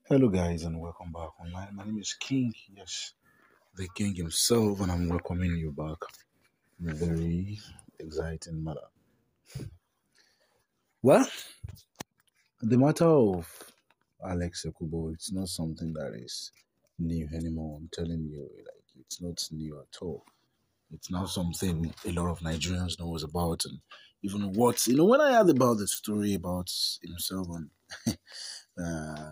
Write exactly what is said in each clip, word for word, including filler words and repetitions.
Hello, guys, and welcome back online. My name is King, yes, the King himself, and I'm welcoming you back in a very exciting manner. Well, the matter of Alex Ekubo, it's not something that is new anymore. I'm telling you, like, it's not new at all. It's now something a lot of Nigerians knows about, and even what you know. When I heard about the story about himself and uh,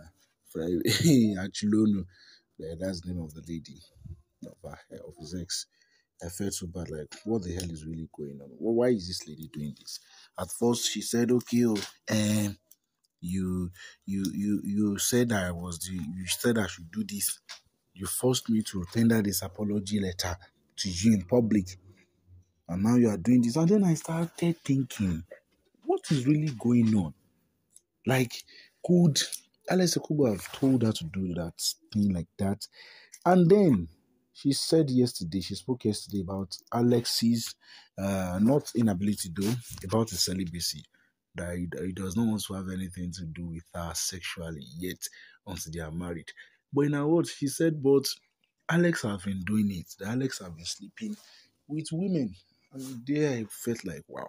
Achilonu, that's the name of the lady of, her, of his ex. I felt so bad. Like, what the hell is really going on? Wh- Why is this lady doing this? At first, she said, "Okay, oh, um, you, you, you, you said I was the, you said I should do this. You forced me to tender this apology letter to you in public, and now you are doing this." And then I started thinking, what is really going on? Like, could Alice Okubo have told her to do that thing like that? And then she said yesterday, she spoke yesterday about Alex's uh, not inability though, about his celibacy. That he, he does not want to have anything to do with her sexually yet until they are married. But in her words, she said, but Alex have been doing it. That Alex have been sleeping with women. And there I felt like, wow,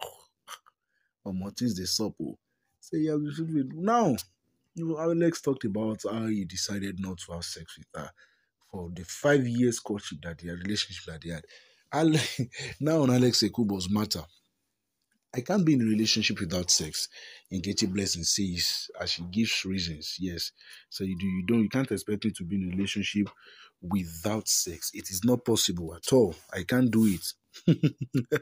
what is the sup? Oh? Say, yeah, we should be- now you know, Alex talked about how he decided not to have sex with her for the five years courtship that they had, relationship that they had. Ale- now on Alex Ekubo's matter, I can't be in a relationship without sex. Nkechi Blessing says, as she gives reasons, yes. So you do, you don't, you can't expect me to be in a relationship without sex. It is not possible at all. I can't do it.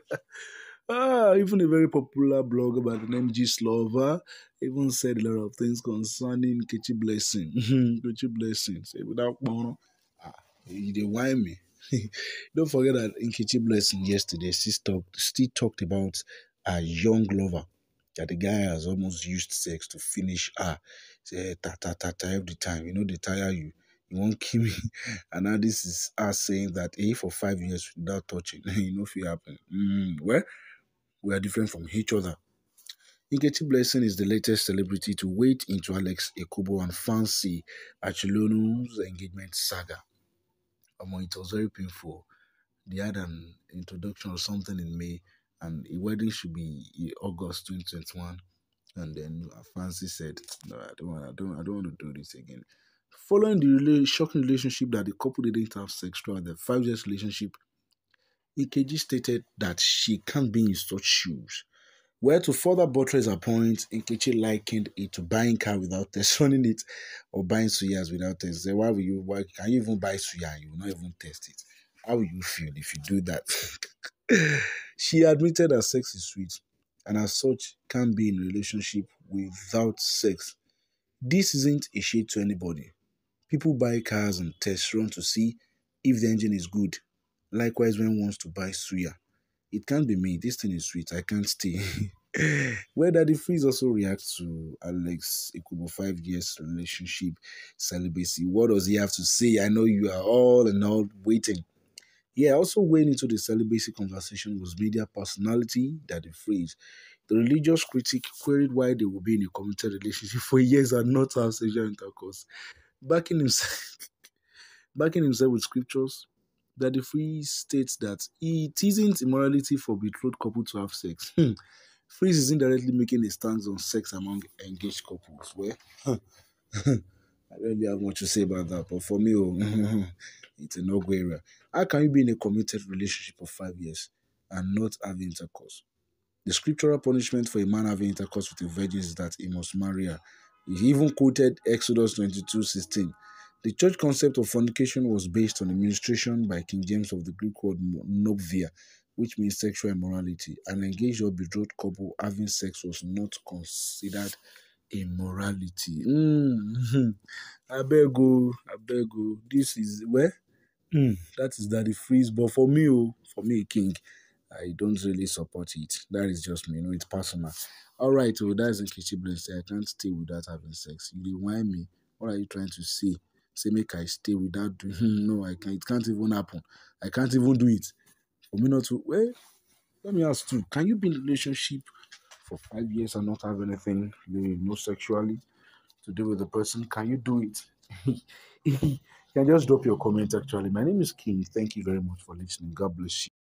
Ah, even a very popular blogger by the name G Slover even said a lot of things concerning Kechi Blessing. Kechi Blessing. Say without Bono, ah, you dey whine me. Don't forget that in Kechi Blessing yesterday, she talked, still talked about a young lover. That the guy has almost used sex to finish her. Say ta ta ta ta every time. You know they tire you. You won't kill me. And now this is us saying that hey, for five years without touching, you know if it happen. Mm, well, we are different from each other. Nkechi Blessing is the latest celebrity to wade into Alex Ekubo and Fancy Achilonu's engagement saga. Um, it was very painful. They had an introduction or something in May, and a wedding should be in August twenty twenty-one. And then Fancy said, "No, I don't want. I don't. I don't want to do this again." Following the rela- shocking relationship that the couple didn't have sex throughout the five years relationship, Ikeji stated that she can't be in such shoes. Where to further buttress her point, Nkechi likened it to buying car without test running it or buying suyas without test. Say, why will you, why can you even buy suya and you will not even test it? How will you feel if you do that? She admitted that sex is sweet and as such can't be in a relationship without sex. This isn't a shade to anybody. People buy cars and test run to see if the engine is good. Likewise, when one wants to buy suya, it can't be me. This thing is sweet. I can't stay. Where Daddy Freeze also reacts to Alex Ekubo five years relationship celibacy. What does he have to say? I know you are all and all waiting. Yeah, also weighing into the celibacy conversation was media personality Daddy Freeze. The religious critic queried why they would be in a committed relationship for years and not have sexual intercourse. Backing himself, backing himself with scriptures, Daddy Freeze states that it isn't immorality for betrothed couple to have sex. Hmm. Freeze is indirectly making a stance on sex among engaged couples. Well, I don't really have much to say about that, but for me, oh, it's a no-go area. How can you be in a committed relationship for five years and not have intercourse? The scriptural punishment for a man having intercourse with a virgin is that he must marry her. He even quoted Exodus twenty-two sixteen. The church concept of fornication was based on administration by King James of the Greek word nobvia, which means sexual immorality. An engaged or betrothed couple having sex was not considered immorality. Mm. I beg you, I beg you. This is where mm, that is Daddy Freeze. But for me, oh, for me, King, I don't really support it. That is just me. You know, it's personal. All right, oh, that's in Kichi Bless. I can't stay without having sex. You dey whine me. What are you trying to say? Say make I stay without doing? No, I can't. It can't even happen. I can't even do it. For me not to. Well, let me ask you. Can you be in a relationship for five years and not have anything, maybe no sexually, to do with the person? Can you do it? you can just drop your comment actually. My name is King. Thank you very much for listening. God bless you.